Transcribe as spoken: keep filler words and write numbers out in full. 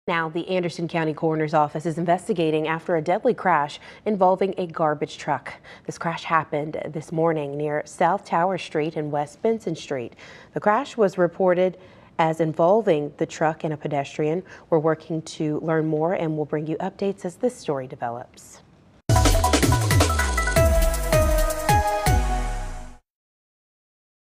Now, the Anderson County Coroner's Office is investigating after a deadly crash involving a garbage truck. This crash happened this morning near South Tower Street and West Benson Street. The crash was reported as involving the truck and a pedestrian. We're working to learn more and we'll bring you updates as this story develops.